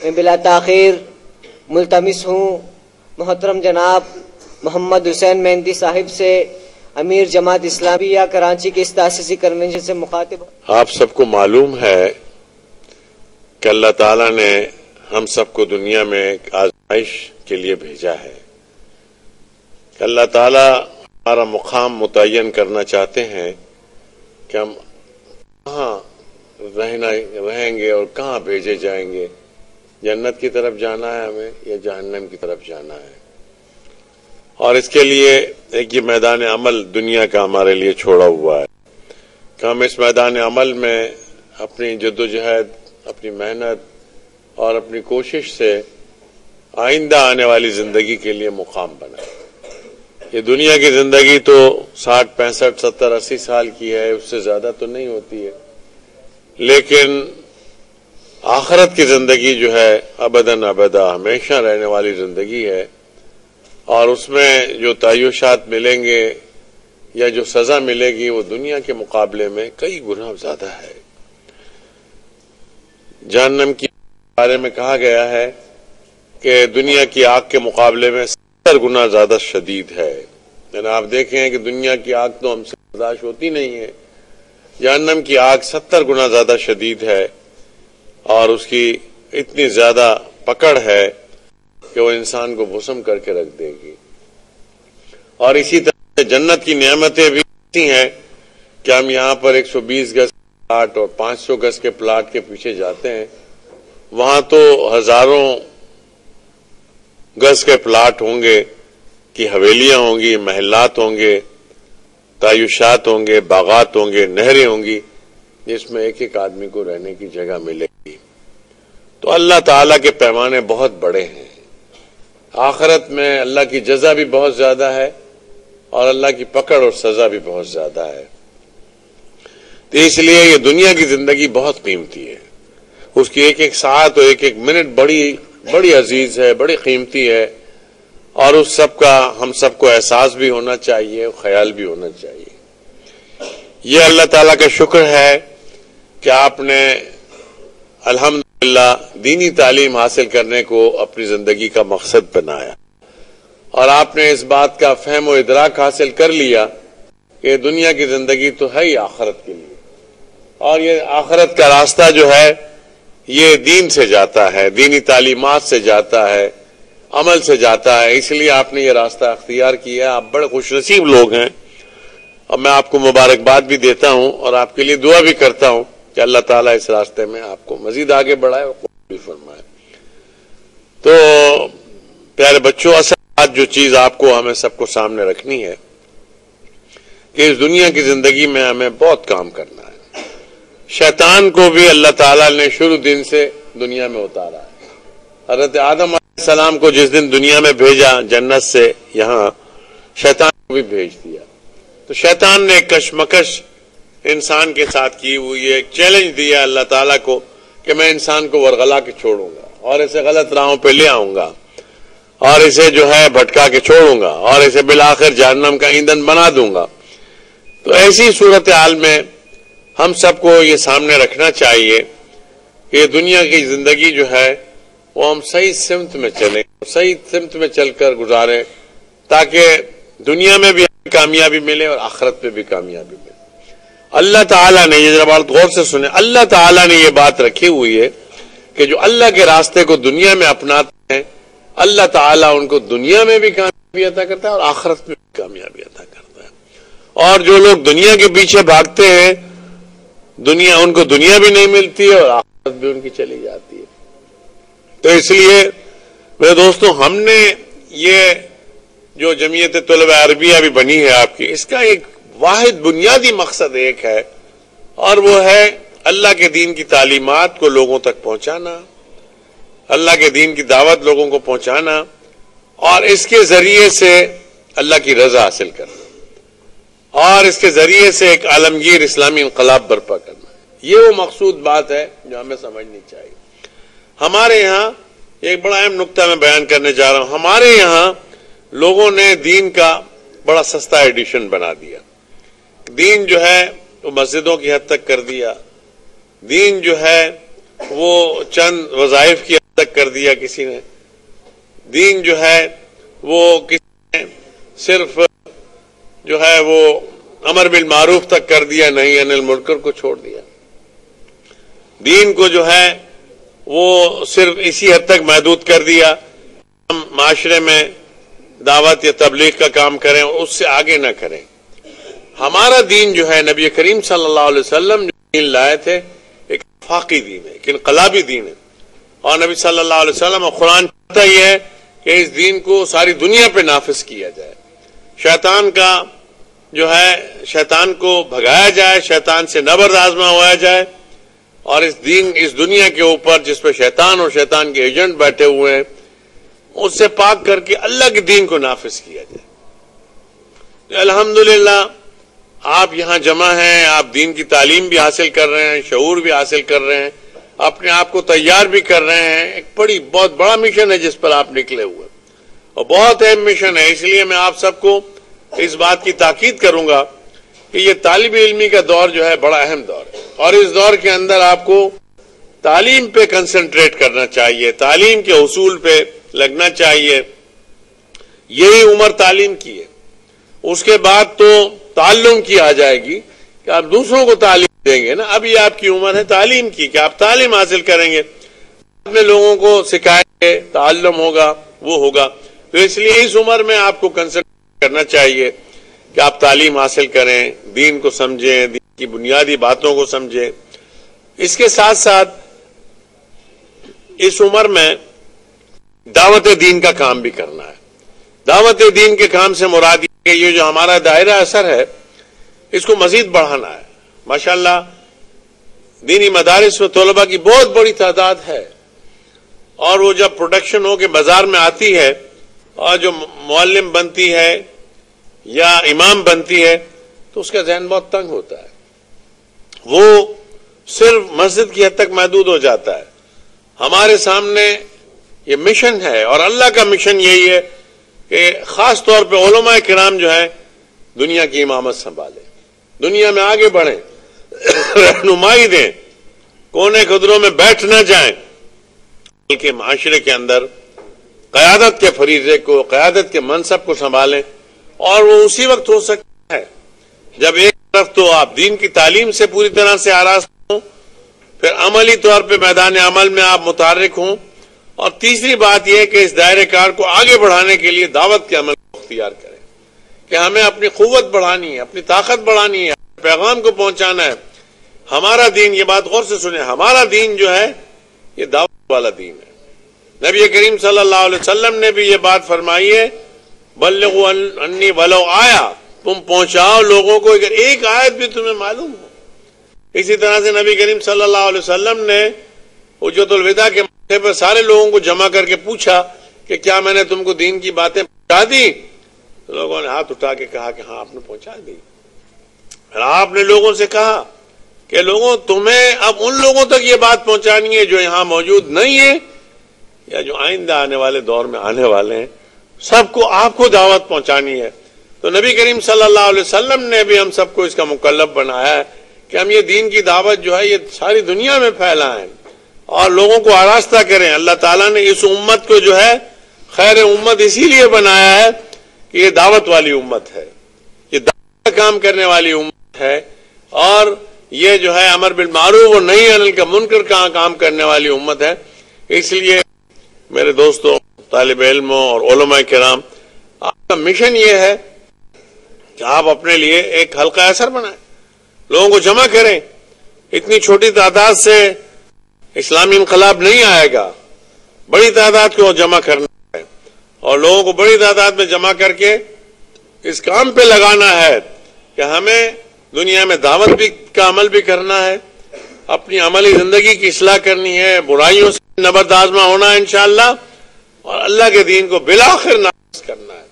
میں بلا تاخیر ملتمس ہوں محترم جناب محمد حسین مہندی صاحب سے امیر جماعت اسلامیہ کراچی کے اس تاسیسی کنونشن سے مخاطب. آپ سب کو معلوم ہے کہ اللہ تعالیٰ نے ہم سب کو دنیا میں ایک آزمائش کے لیے بھیجا ہے کہ اللہ تعالیٰ ہمارا مقام متعین کرنا چاہتے ہیں کہ ہم کہاں رہیں گے اور کہاں بھیجے جائیں گے. جنت کی طرف جانا ہے ہمیں یا جہنم کی طرف جانا ہے، اور اس کے لیے ایک یہ میدان عمل دنیا کا ہمارے لیے چھوڑا ہوا ہے کہ ہم اس میدان عمل میں اپنی جدوجہد، اپنی محنت اور اپنی کوشش سے آئندہ آنے والی زندگی کے لیے مقام بنائیں. یہ دنیا کی زندگی تو 60 65 70 80 سال کی ہے، اس سے زیادہ تو نہیں ہوتی ہے، لیکن آخرت کی زندگی جو ہے ابداً ابدا ہمیشہ رہنے والی زندگی ہے، اور اس میں جو تعیشات ملیں گے یا جو سزا ملے گی وہ دنیا کے مقابلے میں کئی گنا زیادہ ہے. جہنم کے بارے میں کہا گیا ہے کہ دنیا کی آگ کے مقابلے میں 70 گنا زیادہ شدید ہے. یعنی آپ دیکھیں کہ دنیا کی آگ تو ہم سے برداشت ہوتی نہیں ہے، جہنم کی آگ 70 گنا زیادہ شدید ہے، اور اس کی اتنی زیادہ پکڑ ہے کہ وہ انسان کو بھسم کر کے رکھ دے گی. اور اسی طرح جنت کی نعمتیں بھی ایسی ہیں کہ ہم یہاں پر 120 گز کے پلاٹ اور 500 گز کے پلاٹ کے پیچھے جاتے ہیں، وہاں تو ہزاروں گز کے پلاٹ ہوں گے کہ حویلیاں ہوں گی، محلات ہوں گے، تعیشات ہوں گے، باغات ہوں گے، نہریں ہوں گی، جس میں ایک ایک آدمی کو رہنے کی جگہ ملے گی. تو اللہ تعالیٰ کے پیمانے بہت بڑے ہیں. آخرت میں اللہ کی جزا بھی بہت زیادہ ہے اور اللہ کی پکڑ اور سزا بھی بہت زیادہ ہے. تو اس لیے یہ دنیا کی زندگی بہت قیمتی ہے، اس کی ایک ایک ساعت اور ایک ایک منٹ بڑی عزیز ہے، بڑی قیمتی ہے، اور اس سب کا ہم سب کو احساس بھی ہونا چاہیے، خیال بھی ہونا چاہیے. یہ اللہ تعالیٰ کا شکر ہے کہ آپ نے الحمدللہ دینی تعلیم حاصل کرنے کو اپنی زندگی کا مقصد بنایا، اور آپ نے اس بات کا فہم و ادراک حاصل کر لیا کہ دنیا کی زندگی تو ہے ہی آخرت کے لیے، اور یہ آخرت کا راستہ جو ہے یہ دین سے جاتا ہے، دینی تعلیمات سے جاتا ہے، عمل سے جاتا ہے. اس لیے آپ نے یہ راستہ اختیار کیا. آپ بڑے خوش نصیب لوگ ہیں، اور میں آپ کو مبارکباد بھی دیتا ہوں اور آپ کے لیے دعا بھی کرتا ہوں کہ اللہ تعالیٰ اس راستے میں آپ کو مزید آگے بڑھائے اور قبول بھی فرمائے. تو پیارے بچوں، اصل بات جو چیز آپ کو ہمیں سب کو سامنے رکھنی ہے کہ اس دنیا کی زندگی میں ہمیں بہت کام کرنا ہے. شیطان کو بھی اللہ تعالیٰ نے شروع دن سے دنیا میں اتارا ہے. حضرت آدم علیہ السلام کو جس دن دنیا میں بھیجا جنت سے یہاں، شیطان کو بھی بھیج دیا. تو شیطان نے ایک کشمکش انسان کے ساتھ کی ہوئی ہے، ایک چیلنج دیا اللہ تعالیٰ کو کہ میں انسان کو ورغلا کے چھوڑوں گا اور اسے غلط راہوں پہ لے آؤں گا اور اسے جو ہے بھٹکا کے چھوڑوں گا اور اسے بالآخر جہنم کا ایندھن بنا دوں گا. تو ایسی صورتحال میں ہم سب کو یہ سامنے رکھنا چاہیے کہ دنیا کی زندگی جو ہے وہ ہم صحیح سمت میں چلیں، صحیح سمت میں چل کر گزاریں، تاکہ دنیا میں بھی کامیابی ملے اور آخرت میں بھی کامیابی ملے. اللہ تعالیٰ نے، یہ ذرا بات غور سے سنیں، اللہ تعالیٰ نے یہ بات رکھی ہوئی ہے کہ جو اللہ کے راستے کو دنیا میں اپناتے ہیں اللہ تعالیٰ ان کو دنیا میں بھی کامیابی عطا کرتا ہے اور آخرت میں بھی کامیابی عطا کرتا ہے. اور جو لوگ دنیا کے پیچھے بھاگتے ہیں ان کو دنیا بھی نہیں ملتی ہے اور آخرت بھی ان کی چلی جاتی ہے. تو اس لیے میرے دوستوں، ہم نے یہ جو جمعیت طلبہ عربیہ بھی بنی ہے آپ کی، اس کا ایک واحد بنیادی مقصد ایک ہے، اور وہ ہے اللہ کے دین کی تعلیمات کو لوگوں تک پہنچانا، اللہ کے دین کی دعوت لوگوں کو پہنچانا، اور اس کے ذریعے سے اللہ کی رضا حاصل کرنا، اور اس کے ذریعے سے ایک عالمگیر اسلامی انقلاب برپا کرنا. یہ وہ مقصود بات ہے جو ہمیں سمجھنی چاہیے. ہمارے یہاں ایک بڑا اہم نقطہ میں بیان کرنے جا رہا ہوں. ہمارے یہاں لوگوں نے دین کا بڑا سستا ایڈیشن بنا دیا. دین جو ہے وہ مسجدوں کی حد تک کر دیا، دین جو ہے وہ چند وظائف کی حد تک تک کر دیا کسی نے، دین جو ہے وہ کسی نے صرف جو ہے وہ امر بالمعروف تک کر دیا، نہی عن المنکر کو چھوڑ دیا، دین کو جو ہے وہ صرف اسی حد تک محدود کر دیا، ہم معاشرے میں دعوت یا تبلیغ کا کام کریں اور اس سے آگے نہ کریں۔ ہمارا دین جو ہے نبی کریم صلی اللہ علیہ وسلم جو دین لائے تھے ایک آفاقی دین ہے، ایک انقلابی دین ہے، اور نبی صلی اللہ علیہ وسلم اور قرآن چاہتا ہی ہے کہ اس دین کو ساری دنیا پہ نافذ کیا جائے، شیطان کا جو ہے شیطان کو بھگایا جائے، شیطان سے نبرد آزما ہوا جائے، اور اس دنیا کے اوپر جس پہ شیطان اور شیطان کے ایجنٹ بیٹھے ہوئے ہیں اس سے پاک کر کے اللہ کے دین کو نافذ کیا جائے۔ الحمدللہ آپ یہاں جمع ہیں، آپ دین کی تعلیم بھی حاصل کر رہے ہیں، شعور بھی حاصل کر رہے ہیں، اپنے آپ کو تیار بھی کر رہے ہیں، ایک بہت بڑا مشن ہے جس پر آپ نکلے ہوئے، اور بہت اہم مشن ہے۔ اس لیے میں آپ سب کو اس بات کی تاکید کروں گا کہ یہ طالب علمی کا دور جو ہے بڑا اہم دور ہے، اور اس دور کے اندر آپ کو تعلیم پہ کنسنٹریٹ کرنا چاہیے، تعلیم کے حصول پہ لگنا چاہیے، یہی عمر تعلیم کی ہے۔ اس کے بعد تو تعلم کی آ جائے گی کہ آپ دوسروں کو تعلیم دیں گے نا، ابھی آپ کی عمر ہے تعلیم کی کہ آپ تعلیم حاصل کریں گے، اپنے لوگوں کو سکھائیں گے، تعلم ہوگا وہ ہوگا، تو اس لیے اس عمر میں آپ کو کنسنٹریٹ کرنا چاہیے کہ آپ تعلیم حاصل کریں، دین کو سمجھیں، دین کی بنیادی باتوں کو سمجھیں۔ اس کے ساتھ ساتھ اس عمر میں دعوت دین کا کام بھی کرنا ہے۔ دعوت دین کے کام سے مراد یہ کہ یہ جو ہمارا دائرہ اثر ہے اس کو مزید بڑھانا ہے۔ ماشاءاللہ دینی مدارس و طلباء کی بہت بڑی تعداد ہے، اور وہ جب پروڈکشن ہو کے بازار میں آتی ہے اور جو معلم بنتی ہے یا امام بنتی ہے تو اس کا ذہن بہت تنگ ہوتا ہے، وہ صرف مسجد کی حد تک محدود ہو جاتا ہے۔ ہمارے سامنے یہ مشن ہے، اور اللہ کا مشن یہی ہے کہ خاص طور پہ علماء کرام جو ہے دنیا کی امامت سنبھالیں، دنیا میں آگے بڑھیں، رہنمائی دیں، کونے خدروں میں بیٹھ نہ جائیں، بلکہ معاشرے کے اندر قیادت کے فریضے کو، قیادت کے منصب کو سنبھالیں، اور وہ اسی وقت ہو سکتا ہے جب ایک طرف تو آپ دین کی تعلیم سے پوری طرح سے آراستہ ہوں، پھر عملی طور پہ میدان عمل میں آپ متحرک ہوں، اور تیسری بات یہ ہے کہ اس دائرے کار کو آگے بڑھانے کے لیے دعوت کے عمل کو اختیار کریں کہ ہمیں اپنی قوت بڑھانی ہے، اپنی طاقت بڑھانی ہے، پیغام کو پہنچانا ہے۔ ہمارا دین، یہ بات غور سے سنیں، ہمارا دین جو ہے یہ دعوت والا دین ہے۔ نبی کریم صلی اللہ علیہ وسلم نے بھی یہ بات فرمائی ہے، بلغوا انی ولو آیا، تم پہنچاؤ لوگوں کو اگر ایک آیت بھی تمہیں معلوم ہو۔ اسی طرح سے نبی کریم صلی اللہ علیہ وسلم نے حجۃ الوداع کے موقع پر سارے لوگوں کو جمع کر کے پوچھا کہ کیا میں نے تم کو دین کی باتیں پہنچا دی؟ تو لوگوں نے ہاتھ اٹھا کے کہا کہ ہاں آپ نے پہنچا دی۔ پھر آپ نے لوگوں سے کہا کہ لوگوں تمہیں اب ان لوگوں تک یہ بات پہنچانی ہے جو یہاں موجود نہیں ہے یا جو آئندہ آنے والے دور میں آنے والے ہیں، سب کو آپ کو دعوت پہنچانی ہے۔ تو نبی کریم صلی اللہ علیہ وسلم نے بھی ہم سب کو اس کا مکلف بنایا ہے کہ ہم یہ دین کی دعوت جو ہے یہ ساری دنیا میں پھیلائیں اور لوگوں کو آراستہ کریں۔ اللہ تعالیٰ نے اس امت کو جو ہے خیر امت اسی لیے بنایا ہے کہ یہ دعوت والی امت ہے، یہ دعوت کا کام کرنے والی امت ہے، اور یہ جو ہے امر بالمعروف اور نہی عن المنکر کا کام کرنے والی امت ہے۔ اس لیے میرے دوستوں، طالب علموں اور علماء کرام، آپ کا مشن یہ ہے کہ آپ اپنے لیے ایک حلقہ اثر بنائیں، لوگوں کو جمع کریں۔ اتنی چھوٹی تعداد سے اسلامی انقلاب نہیں آئے گا، بڑی تعداد کو جمع کرنا ہے، اور لوگوں کو بڑی تعداد میں جمع کر کے اس کام پہ لگانا ہے کہ ہمیں دنیا میں دعوت بھی کا عمل بھی کرنا ہے، اپنی عملی زندگی کی اصلاح کرنی ہے، برائیوں سے نبرد آزما ہونا ہے انشاءاللہ، اور اللہ کے دین کو بالآخر نافذ کرنا ہے۔